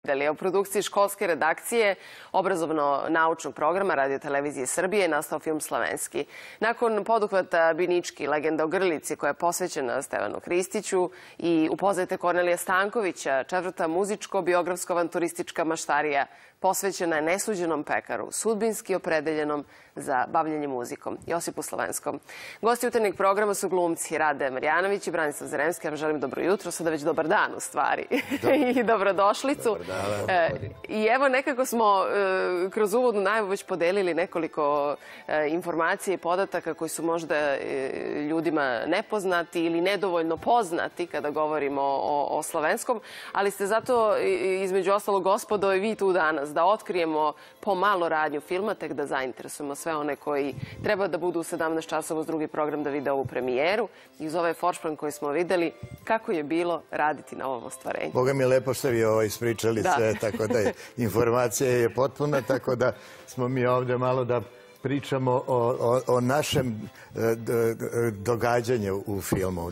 U produkciji školske redakcije obrazovno-naučnog programa Radio-televizije Srbije je nastao film Slavenski. Nakon poduhvata Binički, legenda o Grlici, koja je posvećena Stevanu Hristiću, i Upoznajte Kornelija Stankovića, četvrta muzičko-biografsko-avanturistička maštarija posvećena je nesuđenom pekaru, sudbinski opredeljenom za bavljenje muzikom, Josipu Slavenskom. Gosti jutarnjeg programa su glumci Rade Marjanović i Branislav Zaremski. Ja vam želim dobro jutro, sada već dobar dan u stvari i dobrodošlicu. I evo, nekako smo kroz uvodnu najavu već podelili nekoliko informacija i podataka koji su možda ljudima nepoznati ili nedovoljno poznati kada govorimo o Slavenskom, ali ste zato između ostalog, gospodo, i vi tu danas da otkrijemo pomalo radnju filma, tek da zainteresujemo sve one koji treba da budu u 17 časova uz drugi program da vide ovu premijeru. I uz ovaj foršplan koji smo videli, kako je bilo raditi na ovom ostvarenju. Boga mi je lepo što vi ovo ispričali sve, tako da informacija je potpuna, tako da smo mi ovdje malo da pričamo o našem događanju u filmu.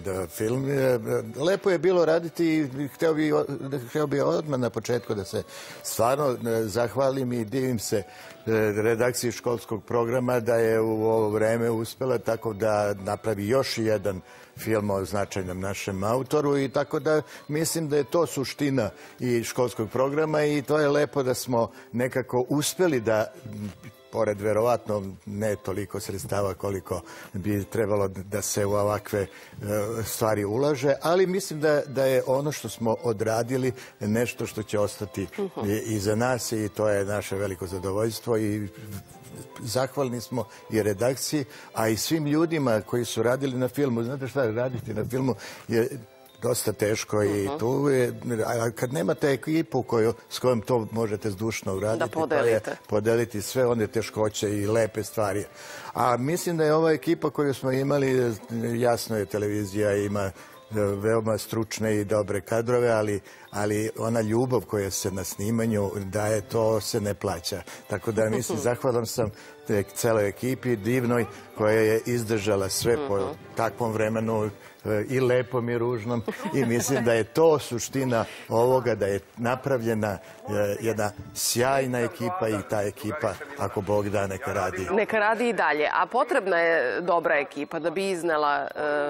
Lepo je bilo raditi i htio bih odmah na početku da se stvarno zahvalim i divim se redakciji školskog programa da je u ovo vreme uspela tako da napravi još jedan film o značajnom našem autoru, i tako da mislim da je to suština i školskog programa, i to je lepo da smo nekako uspeli da, pored verovatno ne toliko sredstava koliko bi trebalo da se u ovakve stvari ulaže, ali mislim da je ono što smo odradili nešto što će ostati iza nas, i to je naše veliko zadovoljstvo. I zahvalni smo i redakciji, a i svim ljudima koji su radili na filmu. Znate šta, raditi na filmu je dosta teško, i tu je, a kad nemate ekipu s kojom to možete zdušno uraditi, podeliti sve one teškoće i lepe stvari. A mislim da je ova ekipa koju smo imali, jasno je, televizija ima veoma stručne i dobre kadrove, ali ona ljubav koja se na snimanju daje, to se ne plaća. Tako da mislim, zahvalan sam celoj ekipi divnoj koja je izdržala sve po takvom vremenu, i lepom i ružnom, i mislim da je to suština ovoga, da je napravljena jedna sjajna ekipa, i ta ekipa, ako Bog da, neka radi. Neka radi i dalje. A potrebna je dobra ekipa da bi iznela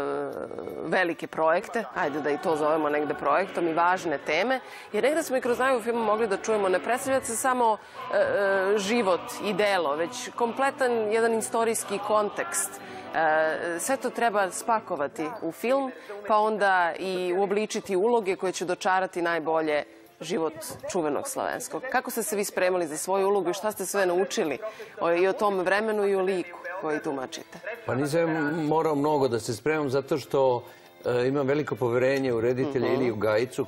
velike projekte, ajde da i to zovemo negde projektom, i važne teme, jer negde smo i kroz najavu filma mogli da čujemo, ne predstavlja se samo život i delo, već kompletan jedan istorijski kontekst. Sve to treba spakovati u film, pa onda i uobličiti uloge koje će dočarati najbolje život čuvenog Slavenskog. Kako ste se vi spremali za svoju ulogu i šta ste sve naučili i o tom vremenu i o liku koji tumačite? Pa nisam morao mnogo da se spremam, zato što imam veliko poverenje u reditelja Iliju Gajicu,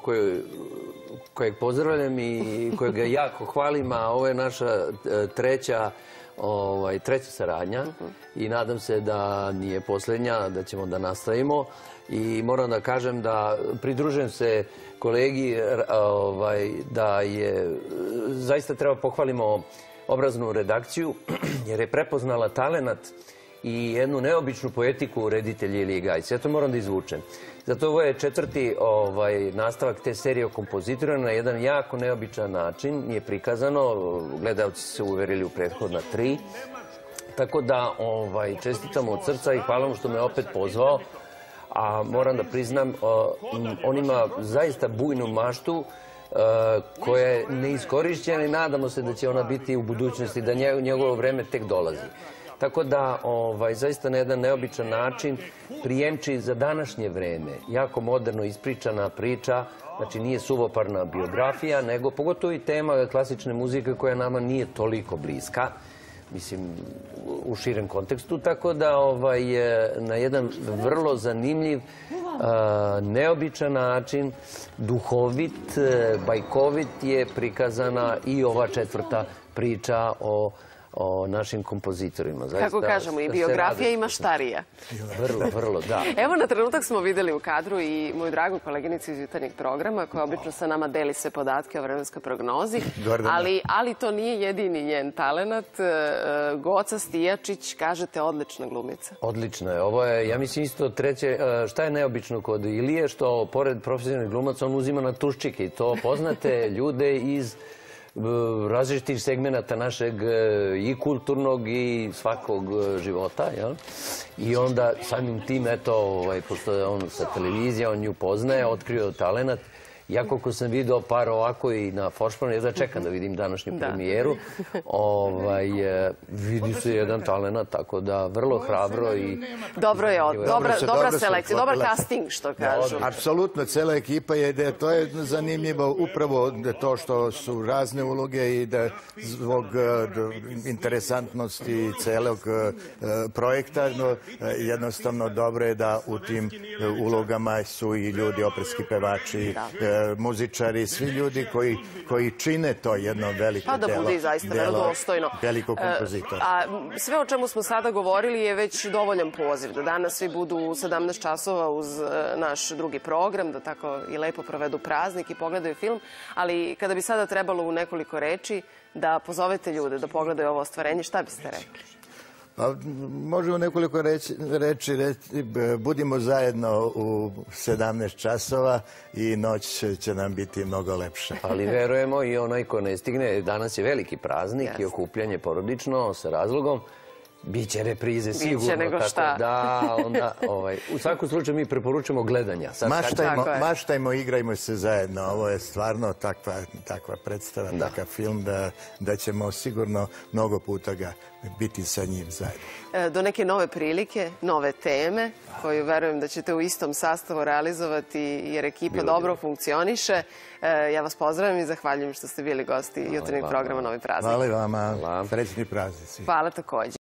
kojeg pozdravljam i kojeg jako hvalim, a ovo je naša treća saradnja i nadam se da nije posljednja, da ćemo da nastavimo. I moram da kažem da pridružujem se kolegi da je zaista treba pohvalimo obraznu redakciju, jer je prepoznala talenat i jednu neobičnu poetiku reditelja Ilije Gajice. Ja to moram da izvučem. Zato ovo je četvrti nastavak te serije o kompozitorima na jedan jako neobičan način. Nije prikazano, gledalci su se uverili u prethodna 3. Tako da čestitam od srca i hvala mu što me opet pozvao. A moram da priznam, on ima zaista bujnu maštu koja je neiskorišćena i nadamo se da će ona biti u budućnosti, da njegovo vreme tek dolazi. Tako da, zaista na jedan neobičan način prijemči za današnje vreme. Jako moderno ispričana priča, znači nije suvoparna biografija, nego pogotovo i tema klasične muzike koja nama nije toliko bliska, mislim, u širem kontekstu, tako da na jedan vrlo zanimljiv, neobičan način, duhovit, bajkovit je prikazana i ova četvrta priča o o našim kompozitorima. Kako kažemo, i biografija ima štarija. Vrlo, da. Evo, na trenutak smo videli u kadru i moju dragu koleginicu iz jutarnjeg programa, koja obično sa nama deli sve podatke o vremenskoj prognozi, ali to nije jedini njen talenat. Goca Stijačić, kažete, odlična glumica. Odlično je. Ovo je, ja mislim, isto treće. Šta je neobično kod Ilije? Što, pored profesionalnih glumaca, on uzima na tuščike i to poznate ljude iz različitih segmenata našeg i kulturnog i svakog života. I onda samim tim, eto, pošto je on sa televizije, on nju poznaje, otkrio talenat. Ja koliko sam vidio par ovako i na Foršpanu, ja da čekam da vidim današnju premijeru, vidi se jedan talenat, tako da vrlo hrabro i... Dobro je, dobra selekcija, dobar casting, što kažu. Apsolutno, cela ekipa je, to je zanimljivo, upravo to što su razne uloge i da zbog interesantnosti celog projekta, jednostavno dobro je da u tim ulogama su i ljudi, operski pevači, muzičari, svi ljudi koji čine to jedno veliko delo. Pa da bude i zaista verodostojno. Velikog kompozitora. A sve o čemu smo sada govorili je već dovoljan poziv. Da danas svi budu u 17 časova uz naš drugi program, da tako i lepo provedu praznik i pogledaju film. Ali kada bi sada trebalo u nekoliko reči da pozovete ljude da pogledaju ovo ostvarenje, šta biste rekli? Možemo nekoliko reći, budimo zajedno u 17 časova i noć će nam biti mnogo lepša. Ali verujemo i onaj ko ne stigne, danas je veliki praznik i okupljanje porodično sa razlogom. Biće reprize, sigurno. Biće nego šta. Da, onda, u svakom slučaju mi preporučujemo gledanja. Maštajmo, igrajmo se zajedno. Ovo je stvarno takva predstava, takav film da ćemo sigurno mnogo puta ga biti sa njim zajedno. Do neke nove prilike, nove teme, koju verujem da ćete u istom sastavu realizovati jer ekipa dobro funkcioniše. Ja vas pozdravim i zahvaljujem što ste bili gosti jutarnjeg programa Novi praznik. Hvala vama. Srećni praznici. Hvala takođe.